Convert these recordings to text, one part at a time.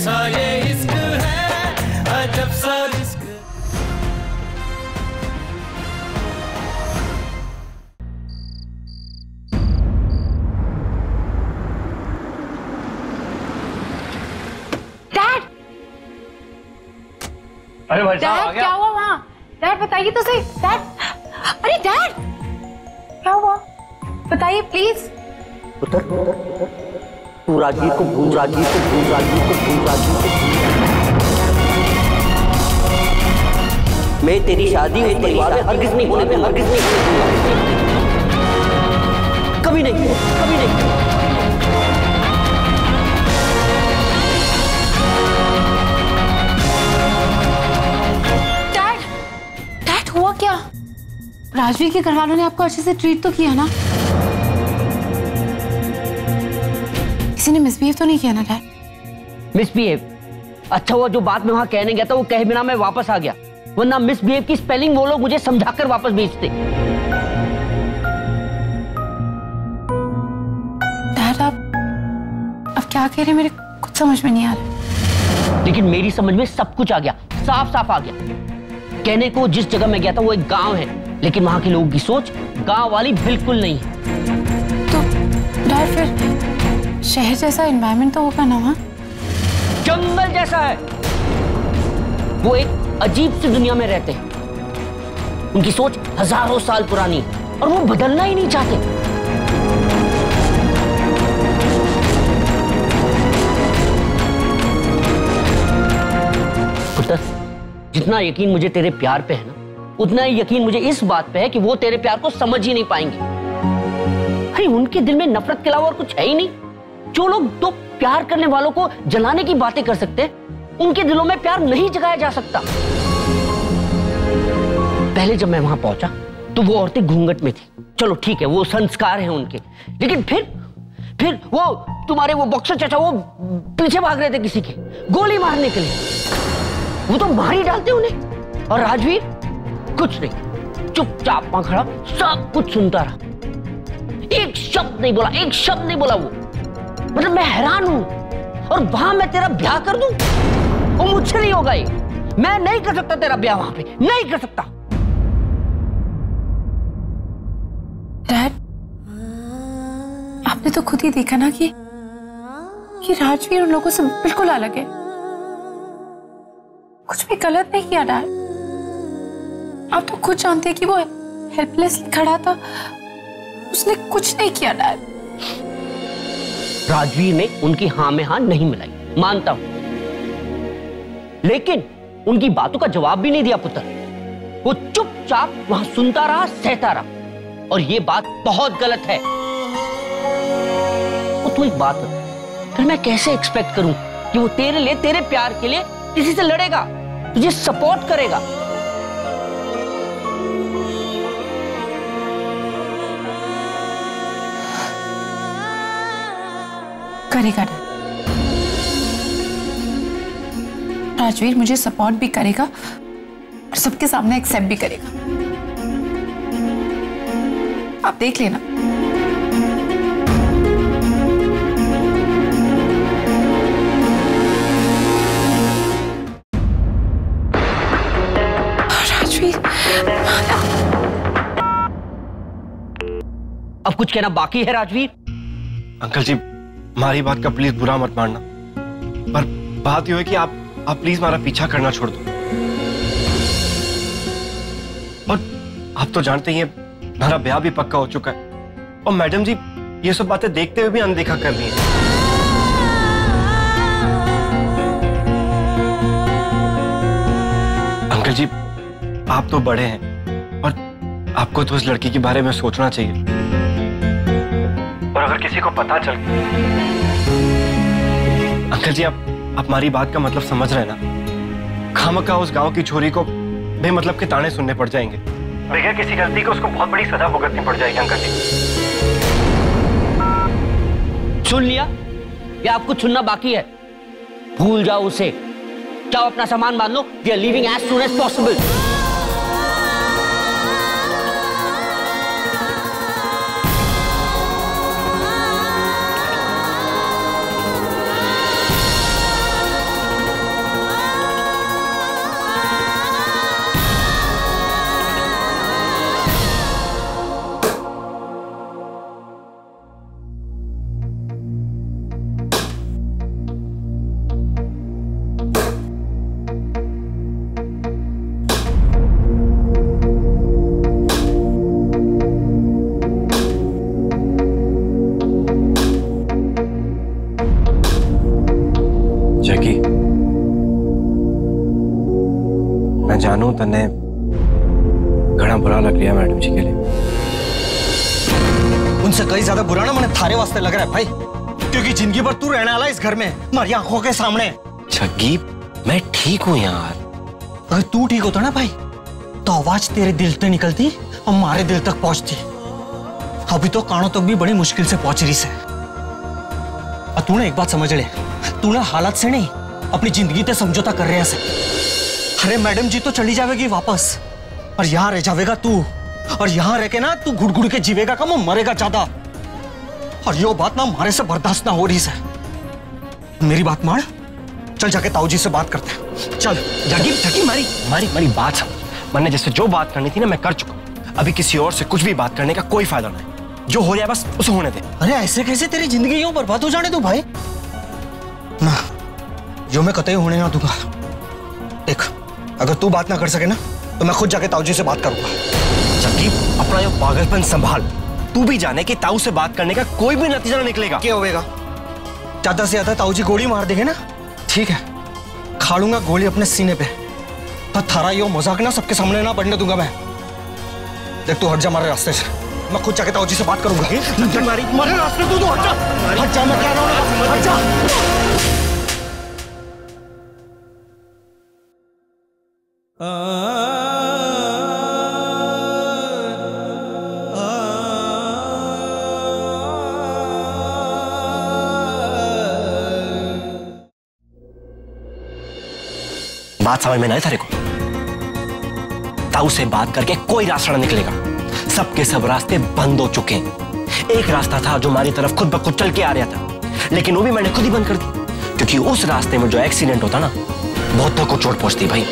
कैसा ये इश्क है, अजब सा रिस्क। डैड, अरे भाई साहब आ गया। क्या हुआ वहाँ? डैड बताइए तो सही। डैड, अरे डैड क्या हुआ बताइए प्लीज। पुत्र, तू राजवीर को भूल, राजवीर को भूल, राजवीर को भूल, राजवीर को भूल। मैं तेरी शादी उस परिवार में हरगिज़ नहीं होने दूंगा, हरगिज़ नहीं होने दूंगा। कभी नहीं, कभी नहीं। डैड हुआ क्या? राजवीर के घर वालों ने आपको अच्छे से ट्रीट तो किया ना? किसी ने मिसबिहेव तो नहीं किया ना डैड? मिसबिहेव? अच्छा हुआ जो बात मैं वहां कहने गया था वो कहे बिना मैं वापस आ गया, वरना मिसबिहेव की स्पेलिंग वो लोग मुझे समझाकर वापस भेजते। डैड आप क्या कह रहे हैं? मेरे कुछ समझ में नहीं आ रहा। लेकिन मेरी समझ में सब कुछ आ गया, साफ साफ आ गया। कहने को जिस जगह मैं गया था वो एक गांव है, लेकिन वहां के लोगों की सोच गांव वाली बिल्कुल नहीं है। तो डैड फिर शहर जैसा एनवायरनमेंट तो होगा ना वहाँ? जंगल जैसा है। वो एक अजीब सी दुनिया में रहते हैं। उनकी सोच हजारों साल पुरानी है और वो बदलना ही नहीं चाहते। पुत्र, जितना यकीन मुझे तेरे प्यार पे है ना, उतना ही यकीन मुझे इस बात पे है कि वो तेरे प्यार को समझ ही नहीं पाएंगे। अरे उनके दिल में नफरत के अलावा और कुछ है ही नहीं। जो लोग दो प्यार करने वालों को जलाने की बातें कर सकते, उनके दिलों में प्यार नहीं जगाया जा सकता। पहले जब मैं वहां पहुंचा तो वो औरतें घूंघट में थी। चलो ठीक है, वो संस्कार हैं उनके, लेकिन फिर वो तुम्हारे वो बॉक्सर चाचा वो पीछे भाग रहे थे किसी के गोली मारने के लिए। वो तो मार ही डालते उन्हें। और राजवीर कुछ नहीं, चुपचाप वहां खड़ा सब कुछ सुनता रहा। एक शब्द नहीं बोला, एक शब्द नहीं बोला वो। मतलब मैं हैरान हूं। और वहां मैं तेरा ब्याह कर दूं? वो मुझसे नहीं होगा ये। मैं नहीं कर सकता तेरा ब्याह वहां पे, नहीं कर सकता। डैड, आपने तो खुद ही देखा ना कि राजवीर उन लोगों से बिल्कुल अलग है। कुछ भी गलत नहीं किया डैड। आप तो खुद जानते हैं कि वो हेल्पलेस खड़ा था, उसने कुछ नहीं किया डैड। राजवीर ने उनकी हां में हां नहीं मिलाई, मानता हूं, लेकिन उनकी बातों का जवाब भी नहीं दिया पुत्र। वो चुपचाप वहां सुनता रहा, सहता रहा। और ये बात बहुत गलत है। वो तू एक बात है, फिर मैं कैसे एक्सपेक्ट करूं कि वो तेरे लिए, तेरे प्यार के लिए किसी से लड़ेगा, तुझे सपोर्ट करेगा? करेगा राजवीर, मुझे सपोर्ट भी करेगा और सबके सामने एक्सेप्ट भी करेगा। आप देख लेना। राजवीर, अब कुछ कहना बाकी है राजवीर? अंकल जी, हमारी बात का प्लीज बुरा मत मानना, पर बात यह है कि आप प्लीज हमारा पीछा करना छोड़ दो। और आप तो जानते ही हैं हमारा ब्याह भी पक्का हो चुका है, और मैडम जी ये सब बातें देखते हुए भी अनदेखा कर रही हैं। अंकल जी, आप तो बड़े हैं और आपको तो उस लड़की के बारे में सोचना चाहिए। और अगर किसी को पता चल, अंकल जी आप हमारी बात का मतलब समझ रहे हैं ना? खामखा उस गांव की छोरी को बेमतलब के ताने सुनने पड़ जाएंगे, बगैर किसी गलती को उसको बहुत बड़ी सजा भुगतनी पड़ जाएगी। अंकल जी सुन लिया या आपको सुनना बाकी है? भूल जाओ उसे, जाओ अपना सामान बांध लो। We are leaving as soon as possible. Jackie, मैं जानू तने घना बुरा लग लिया मैडम जी के लिए। उनसे कई ज्यादा बुरा ना मैंने थारे वास्ते लग रहा है भाई, क्योंकि जिंदगी भर तू रहने वाला इस घर में हमारी आंखों के सामने। जग्गी, मैं ठीक हूँ यार। अगर तू ठीक होता ना भाई तो आवाज तेरे दिल से निकलती, हमारे दिल तक पहुंचती। अभी तो कानों तक भी बड़ी मुश्किल से पहुंच रही है। और तू ना एक बात समझ ले, तू ना हालत से नहीं अपनी जिंदगी से समझौता कर रहे हैं। अरे मैडम जी तो चली जाएगी वापस और यहाँ रह जाएगा तू, और यहाँ रह के ना तू घुट घुट के जीवेगा कम और मरेगा ज्यादा। और यो बात ना हमारे से बर्दाश्त ना हो रही है। मेरी बात मान, चल जाके ताऊ जी से बात करते हैं। चल। जग्गी, जग्गी, मारी बात समझ। मैंने जैसे जो बात करनी थी ना मैं कर चुका हूँ। अभी किसी और से कुछ भी बात करने का कोई फायदा नहीं। जो हो जाए बस उसे होने दे। अरे ऐसे कैसे तेरी जिंदगी यूं बर्बाद हो जाने दो भाई ना, जो मैं कतई होने ना दूंगा। देख, अगर तू बात ना कर सके ना तो मैं खुद जाके ताऊ जी से बात करूंगा। जग्गी, अपना ये पागलपन संभाल। तू भी जाने कि ताऊ से बात करने का कोई भी नतीजा ना निकलेगा। क्या होगा? ज्यादा से ज्यादा ताऊ जी गोली मार देंगे ना, ठीक है, खा लूंगा गोली अपने सीने पे। पर थारा यो मजाक ना सबके सामने ना बढ़ने दूंगा मैं। देख तू हट जा हमारे रास्ते से, मैं खुद जाके ताऊ जी से बात करूंगा। तुम्हारे रास्ते तू तो हट जा। हट जा, मैं कह रहा हूं, हट जा। बात समझ में ना आए थारे को? ताऊ से बात करके कोई रास्ता ना निकलेगा। सबके सब रास्ते बंद हो चुके हैं। एक रास्ता था जो हमारी तरफ खुद ब खुद चल के आ रहा था, लेकिन वो भी मैंने खुद ही बंद कर दी, क्योंकि उस रास्ते में जो एक्सीडेंट होता ना बहुतों को चोट पहुंचती। भाई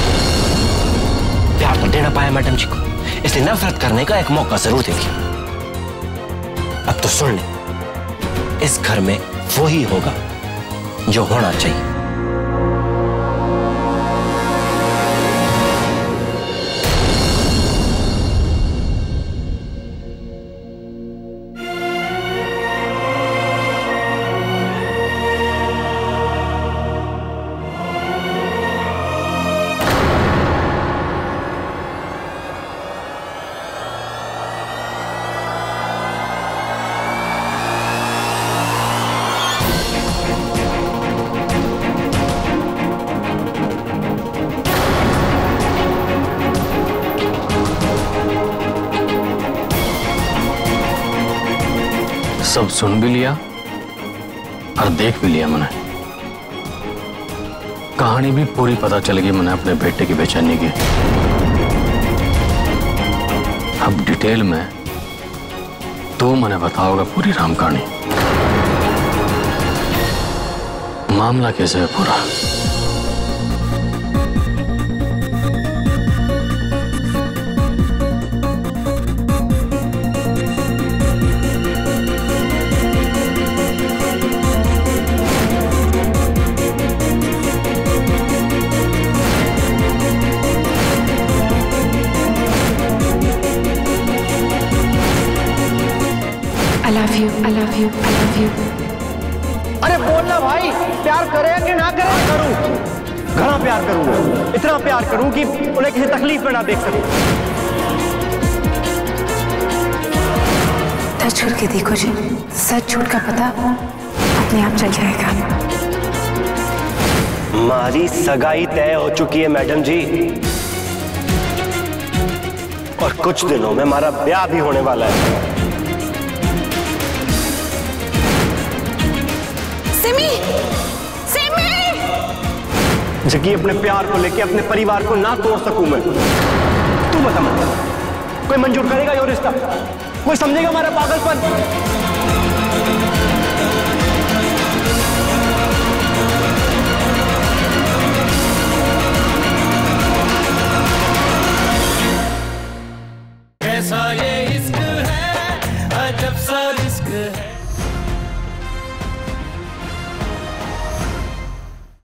प्यार तो देना पाया मैडम जी को, इसलिए नफरत करने का एक मौका जरूर दे दिया। अब तो सुन ले, इस घर में वो ही होगा जो होना चाहिए। सब सुन भी लिया और देख भी लिया मैंने। कहानी भी पूरी पता चल गई मैंने अपने बेटे की बेचैनी की। अब डिटेल में तो मैंने बताओगा पूरी राम कहानी। मामला कैसे है पूरा? I love you, I love you, I love you. अरे बोलना भाई, प्यार करे कि ना करे? करूं, घना प्यार करूंगा। इतना प्यार करूं कि उन्हें किसी तकलीफ में ना देख सकूं। सच छोड़ के देखो जी, सच झूठ का पता अपने आप चल जाएगा। हमारी सगाई तय हो चुकी है मैडम जी, और कुछ दिनों में हमारा ब्याह भी होने वाला है। सिमी, सिमी! जबकि अपने प्यार को लेके अपने परिवार को ना तोड़ सकूं मैं। तू बता, कोई मंजूर करेगा ये रिश्ता? कोई समझेगा हमारा पागलपन? कैसा ये इश्क है, अजब सा रिस्क है।